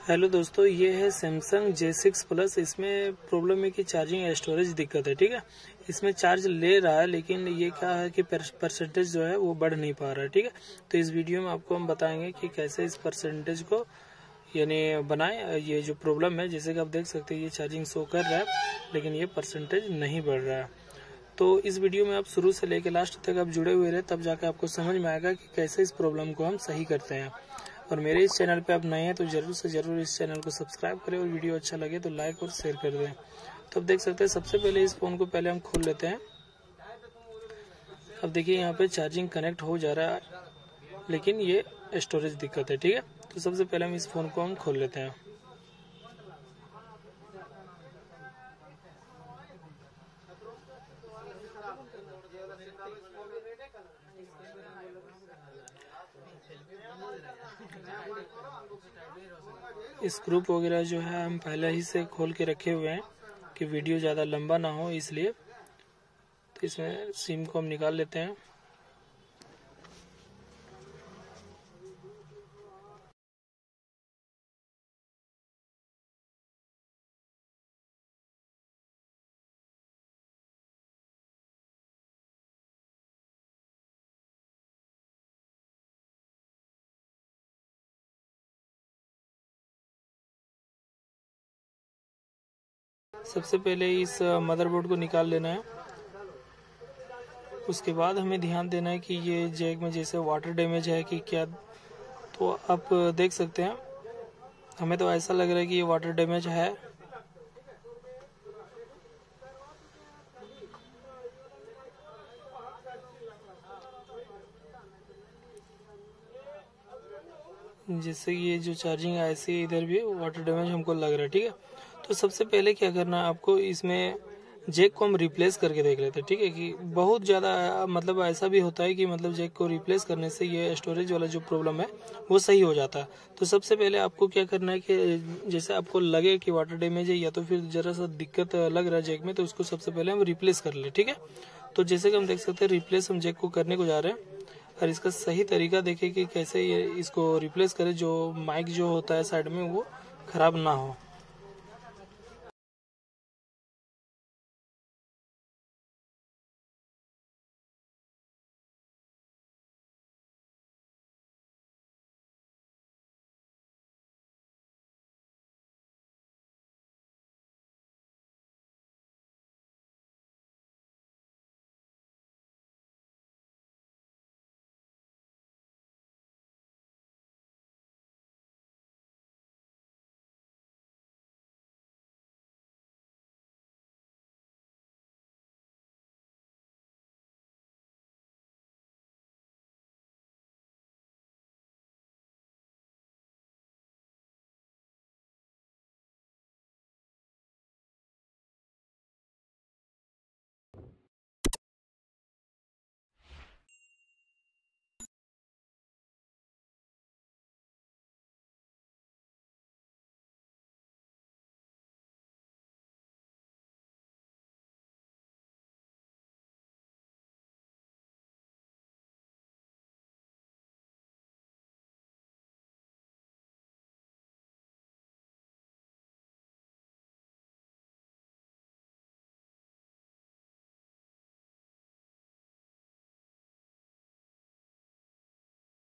Hello दोस्तों, ये है सैमसंग J6 प्लस। इसमें प्रॉब्लम है कि चार्जिंग स्टोरेज दिक्कत है। ठीक है, इसमें चार्ज ले रहा है लेकिन ये क्या है कि परसेंटेज जो है वो बढ़ नहीं पा रहा है। ठीक है, तो इस वीडियो में आपको हम बताएंगे कि कैसे इस परसेंटेज को यानी बनाएं। ये जो प्रॉब्लम है, जैसे कि आप देख सकते हैं ये चार्जिंग शो कर रहा है लेकिन ये परसेंटेज नहीं बढ़ रहा है। तो इस वीडियो में आप शुरू से लेकर लास्ट तक आप जुड़े हुए रहे, तब जाकर आपको समझ में आएगा कि कैसे इस प्रॉब्लम को हम सही करते हैं। और मेरे इस चैनल पे आप नए हैं तो जरूर से जरूर इस चैनल को सब्सक्राइब करें और वीडियो अच्छा लगे तो लाइक और शेयर कर दें। तो अब देख सकते हैं, सबसे पहले इस फोन को पहले हम खोल लेते हैं। अब देखिए यहाँ पे चार्जिंग कनेक्ट हो जा रहा है लेकिन ये स्टोरेज दिक्कत है। ठीक है, तो सबसे पहले हम इस फोन को हम खोल लेते हैं। स्क्रूप वगैरह जो है हम पहले ही से खोल के रखे हुए हैं कि वीडियो ज़्यादा लंबा ना हो, इसलिए। तो इसमें सिम को हम निकाल लेते हैं। सबसे पहले इस मदरबोर्ड को निकाल लेना है। उसके बाद हमें ध्यान देना है कि ये जैक में जैसे वाटर डैमेज है कि क्या। तो आप देख सकते हैं, हमें तो ऐसा लग रहा है कि ये वाटर डैमेज है। जिससे ये जो चार्जिंग है ऐसे इधर भी वाटर डैमेज हमको लग रहा है। ठीक है, तो सबसे पहले क्या करना है आपको, इसमें जैक को हम रिप्लेस करके देख लेते हैं। ठीक है, कि बहुत ज़्यादा मतलब ऐसा भी होता है कि मतलब जैक को रिप्लेस करने से ये स्टोरेज वाला जो प्रॉब्लम है वो सही हो जाता है। तो सबसे पहले आपको क्या करना है कि जैसे आपको लगे कि वाटर डैमेज है या तो फिर ज़रा सा दिक्कत लग रहा है जैक में, तो उसको सबसे पहले हम रिप्लेस कर ले। ठीक है, तो जैसे कि हम देख सकते हैं रिप्लेस हम जैक को करने को जा रहे हैं। और इसका सही तरीका देखें कि कैसे ये इसको रिप्लेस करें, जो माइक जो होता है साइड में वो खराब ना हो।